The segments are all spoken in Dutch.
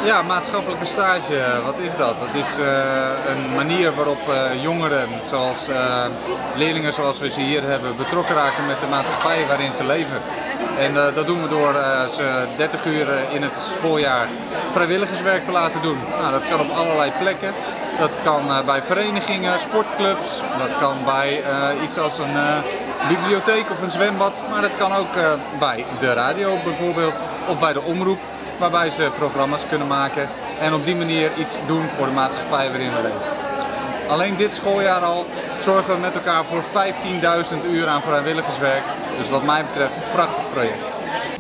Ja, maatschappelijke stage, wat is dat? Dat is een manier waarop jongeren, zoals leerlingen zoals we ze hier hebben, betrokken raken met de maatschappij waarin ze leven. En dat doen we door ze 30 uur in het schooljaar vrijwilligerswerk te laten doen. Nou, dat kan op allerlei plekken. Dat kan bij verenigingen, sportclubs, dat kan bij iets als een bibliotheek of een zwembad, maar dat kan ook bij de radio bijvoorbeeld of bij de omroep, waarbij ze programma's kunnen maken en op die manier iets doen voor de maatschappij waarin we leven. Alleen dit schooljaar al zorgen we met elkaar voor 15.000 uur aan vrijwilligerswerk, dus wat mij betreft een prachtig project.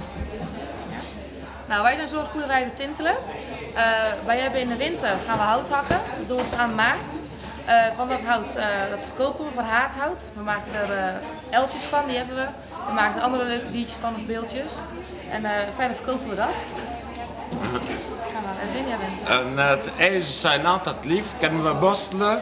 Nou, wij zijn Zorgboerderij de Tintelen. Wij hebben in de winter gaan we hout hakken, dat doen we tot aan maart. Van dat hout dat verkopen we voor haardhout. We maken er eltjes van, die hebben we. We maken er andere leuke diertjes van of beeldjes. En verder verkopen we dat. Ga maar, Edwin, jij bent. En het ijzer zijn altijd lief, kunnen we borstelen,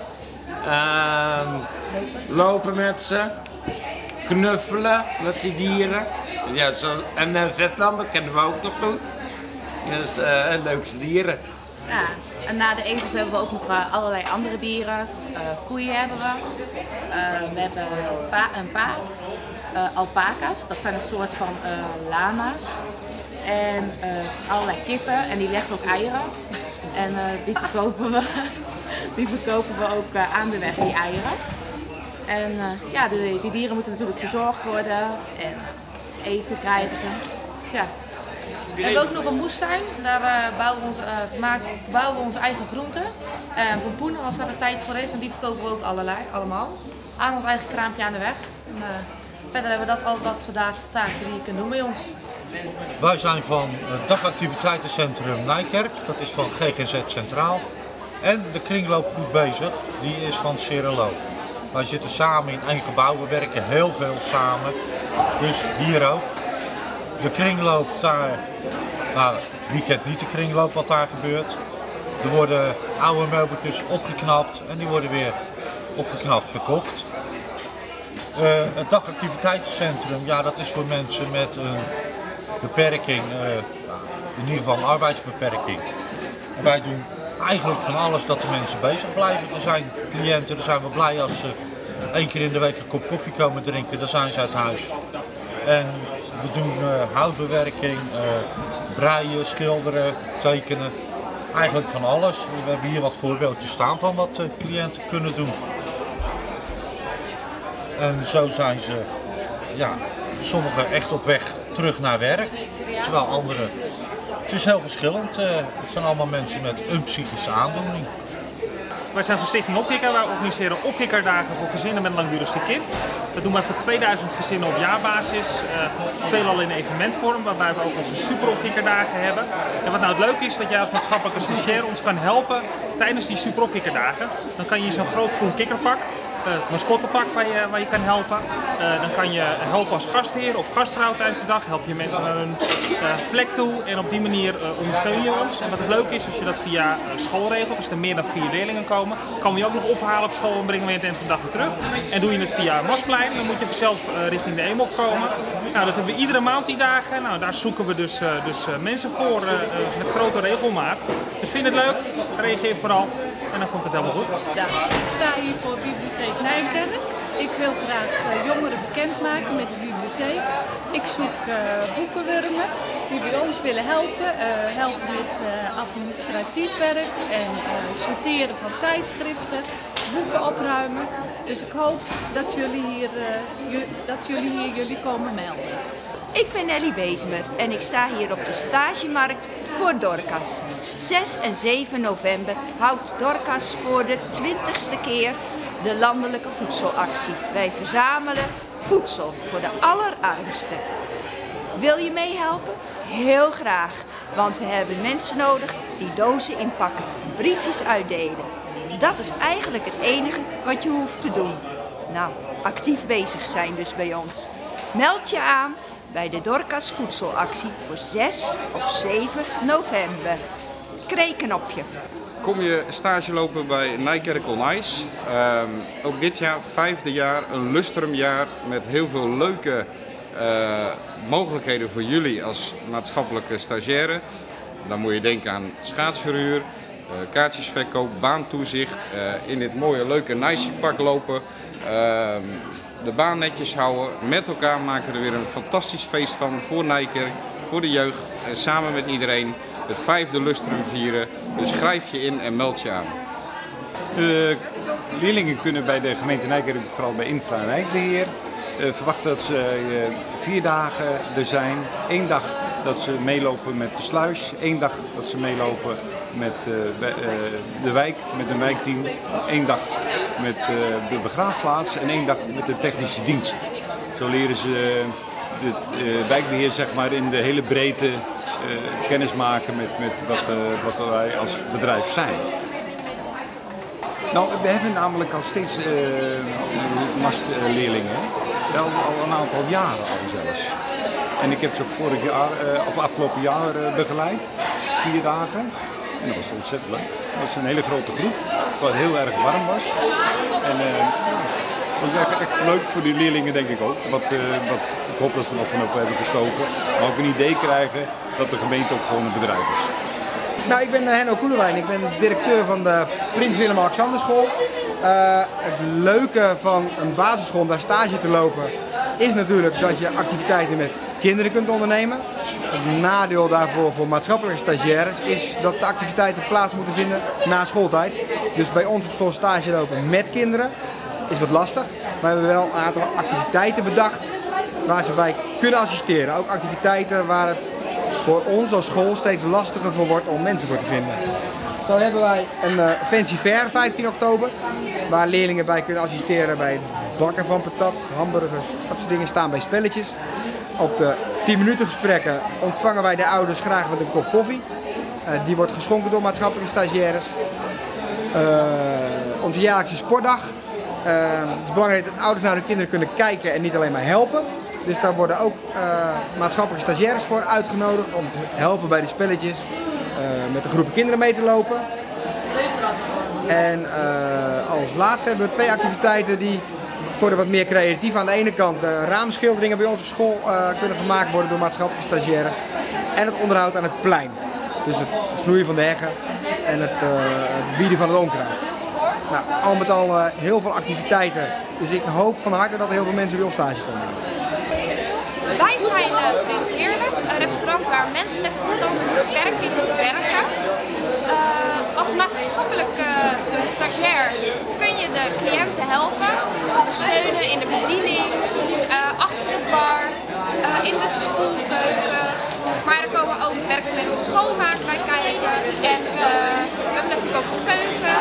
lopen met ze, knuffelen met die dieren. Ja, zo, en Zetlanden kennen we ook nog doen. Dus leukste dieren. Ja, en na de ezels hebben we ook nog allerlei andere dieren. Koeien hebben we. We hebben een paard. Alpaca's, dat zijn een soort van lama's. En allerlei kippen en die leggen ook eieren. En die verkopen we. Die verkopen we ook aan de weg, die eieren. En ja, die dieren moeten natuurlijk verzorgd worden en eten krijgen ze. Dus ja. We hebben ook nog een moestuin, daar verbouwen we onze eigen groenten. Pompoenen als daar de tijd voor is en die verkopen we ook allemaal. Aan ons eigen kraampje aan de weg. En, verder hebben we dat soort taken die je kunt doen bij ons. Wij zijn van het dagactiviteitencentrum Nijkerk, dat is van GGZ Centraal. En de kringloop Goed Bezig, die is van Cerelo. Wij zitten samen in één gebouw, we werken heel veel samen. Dus hier ook. De kringloop daar, nou, wie kent niet de kringloop wat daar gebeurt. Er worden oude meubeltjes opgeknapt en die worden weer opgeknapt verkocht. Het dagactiviteitencentrum, ja, dat is voor mensen met een beperking, in ieder geval een arbeidsbeperking. En wij doen eigenlijk van alles dat de mensen bezig blijven. Er zijn cliënten, daar zijn we blij als ze 1 keer in de week een kop koffie komen drinken, dan zijn ze uit huis. En we doen houtbewerking, breien, schilderen, tekenen, eigenlijk van alles. We hebben hier wat voorbeeldjes staan van wat cliënten kunnen doen. En zo zijn ze, ja, sommigen echt op weg terug naar werk, terwijl anderen, het is heel verschillend. Het zijn allemaal mensen met een psychische aandoening. Wij zijn van Stichting Opkikker. Wij organiseren opkikkerdagen voor gezinnen met een langdurig ziek kind. Dat doen wij voor 2000 gezinnen op jaarbasis. Veelal in evenementvorm, waarbij we ook onze super opkikkerdagen hebben. En wat nou het leuke is, dat jij als maatschappelijke stagiair ons kan helpen tijdens die super opkikkerdagen. Dan kan je in zo'n groot groen kikkerpak, het mascottepak waar je kan helpen. Dan kan je helpen als gastheer of gastvrouw tijdens de dag. Help je mensen naar hun plek toe en op die manier ondersteun je ons. En wat het leuke is, als je dat via school regelt, als er meer dan 4 leerlingen komen, kan we je ook nog ophalen op school en brengen we je het eind van de dag weer terug. En doe je het via Masplein, dan moet je vanzelf richting de Eemhof komen. Nou, dat hebben we iedere maand die dagen. Nou, daar zoeken we dus mensen voor met grote regelmaat. Dus vind je het leuk, reageer vooral en dan komt het helemaal goed. Ja, ik sta hier voor Bibliotheek Nijkerk. Ik wil graag jongeren bekendmaken met de bibliotheek. Ik zoek boekenwurmen die bij ons willen helpen. Helpen met administratief werk en sorteren van tijdschriften, boeken opruimen. Dus ik hoop dat jullie hier jullie komen melden. Ik ben Ellie Bezemer en ik sta hier op de stagemarkt voor Dorcas. 6 en 7 november houdt Dorcas voor de 20ste keer de landelijke voedselactie. Wij verzamelen voedsel voor de allerarmsten. Wil je meehelpen? Heel graag, want we hebben mensen nodig die dozen inpakken, briefjes uitdelen. Dat is eigenlijk het enige wat je hoeft te doen. Nou, actief bezig zijn dus bij ons. Meld je aan bij de Dorcas voedselactie voor 6 of 7 november. Kreken op je. Kom je stage lopen bij Nijkerk on Ice. Ook dit jaar, 5e jaar, een lustrumjaar met heel veel leuke mogelijkheden voor jullie als maatschappelijke stagiaire. Dan moet je denken aan schaatsverhuur, kaartjesverkoop, baantoezicht, in dit mooie leuke Nice-pak lopen, de baan netjes houden. Met elkaar maken we er weer een fantastisch feest van voor Nijkerk, voor de jeugd en samen met iedereen het 5e lustrum vieren. Dus schrijf je in en meld je aan. Leerlingen kunnen bij de gemeente Nijkerk, vooral bij infra- en wijkbeheer, verwachten dat ze 4 dagen er zijn. 1 dag dat ze meelopen met de sluis, 1 dag dat ze meelopen met de wijk, met een wijkteam, 1 dag met de begraafplaats en 1 dag met de technische dienst. Zo leren ze het wijkbeheer zeg maar, in de hele breedte kennis maken met wat wij als bedrijf zijn. Nou, we hebben namelijk al steeds mastleerlingen, wel al een aantal jaren al zelfs. En ik heb ze ook afgelopen jaar begeleid, 4 dagen. En dat was ontzettend leuk. Dat was een hele grote groep, wat heel erg warm was. En dat was echt leuk voor die leerlingen denk ik ook. Ik hoop dat ze er nog van op hebben gestoken. Maar ook een idee krijgen dat de gemeente ook gewoon een bedrijf is. Nou, ik ben Henno Koelewijn, ik ben directeur van de Prins Willem-Alexander School. Het leuke van een basisschool om daar stage te lopen is natuurlijk dat je activiteiten met kinderen kunt ondernemen. Het nadeel daarvoor voor maatschappelijke stagiaires is dat de activiteiten plaats moeten vinden na schooltijd. Dus bij ons op school stage lopen met kinderen is wat lastig. Maar we hebben wel een aantal activiteiten bedacht waar ze bij kunnen assisteren. Ook activiteiten waar het voor ons als school steeds lastiger voor wordt om mensen voor te vinden. Zo hebben wij een Fancy Fair 15 oktober, waar leerlingen bij kunnen assisteren bij het bakken van patat, hamburgers, dat soort dingen staan bij spelletjes. Op de 10 minuten gesprekken ontvangen wij de ouders graag met een kop koffie. Die wordt geschonken door maatschappelijke stagiaires. Onze jaarlijkse sportdag. Het is belangrijk dat ouders naar hun kinderen kunnen kijken en niet alleen maar helpen. Dus daar worden ook maatschappelijke stagiaires voor uitgenodigd om te helpen bij de spelletjes. Met een groep kinderen mee te lopen. En als laatste hebben we 2 activiteiten die voor de wat meer creatief. Aan de ene kant raamschilderingen bij ons op school kunnen gemaakt worden door maatschappelijke stagiaires. En het onderhoud aan het plein. Dus het snoeien van de heggen en het bieden van het onkruid. Nou, al met al heel veel activiteiten. Dus ik hoop van harte dat er heel veel mensen bij ons stage komen. Wij zijn Prins Heerlijk, een restaurant waar mensen met verstandelijke beperking werken. Als maatschappelijke stagiair kun je de cliënten helpen, ondersteunen in de bediening, achter de bar, in de spoelkeuken. Maar er komen ook werkzaamheden schoonmaken bij kijken en we hebben natuurlijk ook een keuken.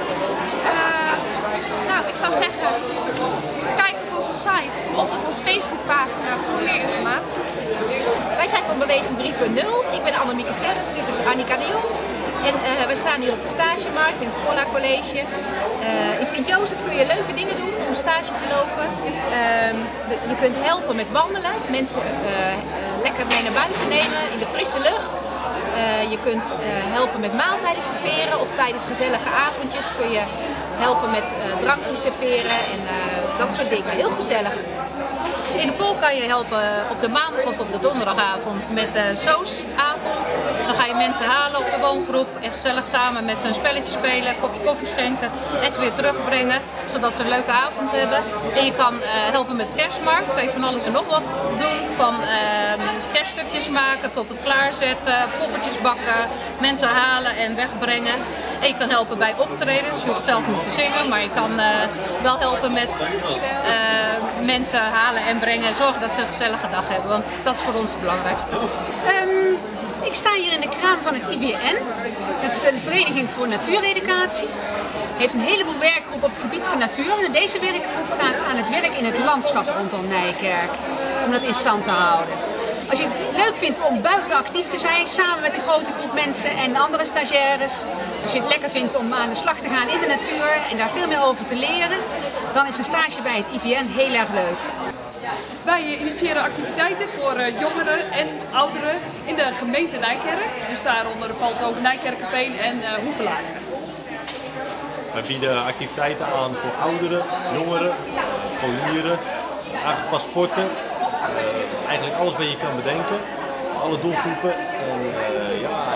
Nou, ik zou zeggen, kijk op onze site of op onze Facebookpagina voor meer informatie. Wij zijn van Beweging 3.0. Ik ben Annemieke Gerrits, dit is Annika de Jong. En wij staan hier op de stagemarkt in het Colla College. In Sint-Jozef kun je leuke dingen doen om stage te lopen. Je kunt helpen met wandelen, mensen lekker mee naar buiten nemen in de frisse lucht. Je kunt helpen met maaltijden serveren of tijdens gezellige avondjes kun je helpen met drankjes serveren en dat soort dingen. Heel gezellig. In de pool kan je helpen op de maandag of op de donderdagavond met soosavond. Dan ga je mensen halen op de woongroep en gezellig samen met ze een spelletje spelen, een kopje koffie schenken en ze weer terugbrengen, zodat ze een leuke avond hebben. En je kan helpen met de kerstmarkt, kan je van alles en nog wat doen. Van kerststukjes maken tot het klaarzetten, poffertjes bakken, mensen halen en wegbrengen. En je kan helpen bij optredens, je hoeft zelf niet te zingen, maar je kan wel helpen met mensen halen en brengen en zorgen dat ze een gezellige dag hebben, want dat is voor ons het belangrijkste. Ik sta hier in de kraam van het IVN. Dat is een vereniging voor natuureducatie. Heeft een heleboel werkgroepen op het gebied van natuur. En deze werkgroep gaat aan het werk in het landschap rondom Nijkerk, om dat in stand te houden. Als je het leuk vindt om buiten actief te zijn, samen met een grote groep mensen en andere stagiaires. Als je het lekker vindt om aan de slag te gaan in de natuur en daar veel meer over te leren, dan is een stage bij het IVN heel erg leuk. Wij initiëren activiteiten voor jongeren en ouderen in de gemeente Nijkerk. Dus daaronder valt ook Nijkerkerveen en Hoevelaken. We bieden activiteiten aan voor ouderen, jongeren, scholieren, aangepast sporten. Eigenlijk alles wat je kan bedenken, alle doelgroepen. En ja,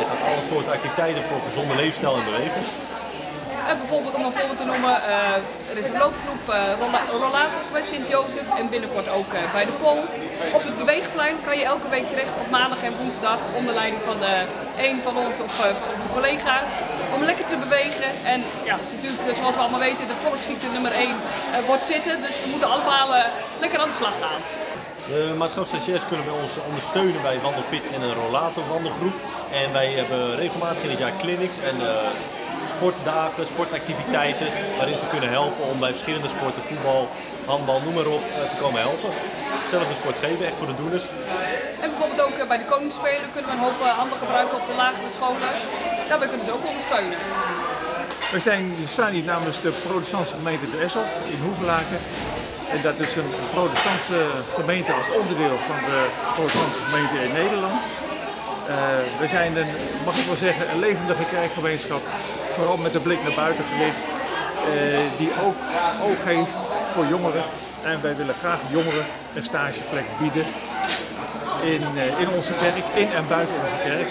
je gaat alle soorten activiteiten voor gezonde leefstijl en beweging. Bijvoorbeeld, om een voorbeeld te noemen, er is een loopgroep rollators bij Sint-Jozef en binnenkort ook bij de Pol. Op het beweegplein kan je elke week terecht op maandag en woensdag onder leiding van een van ons of van onze collega's om lekker te bewegen. En ja, het is natuurlijk, zoals we allemaal weten, de volksziekte nummer 1 wordt zitten, dus we moeten allemaal lekker aan de slag gaan. De maatschappelijke kunnen bij ons ondersteunen bij Wandelfit en een rollatorwandelgroep. En wij hebben regelmatig in het jaar clinics en sportdagen, sportactiviteiten waarin ze kunnen helpen om bij verschillende sporten, voetbal, handbal, noem maar op, te komen helpen. Zelf een sport geven, echt voor de doeners. En bijvoorbeeld ook bij de Koningsspelen kunnen we een hoop handen gebruiken op de lagere scholen. Daarbij kunnen ze ook ondersteunen. We staan hier namens de protestantse gemeente de Eshof in Hoevelaken. En dat is een protestantse gemeente als onderdeel van de protestantse gemeente in Nederland. We zijn mag ik wel zeggen, een levendige kerkgemeenschap, vooral met de blik naar buiten gericht, die ook oog heeft voor jongeren. En wij willen graag jongeren een stageplek bieden in onze kerk, in en buiten onze kerk.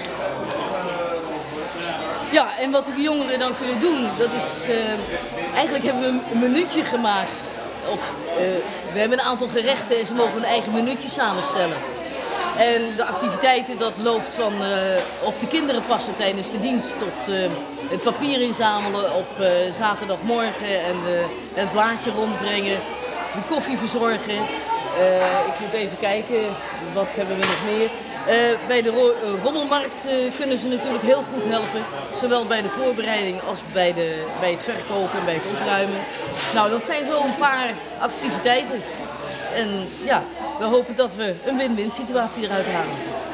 Ja, en wat de jongeren dan kunnen doen, dat is, eigenlijk hebben we een minuutje gemaakt. We hebben een aantal gerechten en ze mogen hun eigen minuutje samenstellen. En de activiteiten, dat loopt van op de kinderen passen tijdens de dienst tot het papier inzamelen op zaterdagmorgen en het blaadje rondbrengen, de koffie verzorgen. Ik moet even kijken, wat hebben we nog meer? Bij de rommelmarkt kunnen ze natuurlijk heel goed helpen, zowel bij de voorbereiding als bij het verkopen en bij het opruimen. Nou, dat zijn zo een paar activiteiten. En ja, we hopen dat we een win-win situatie eruit halen.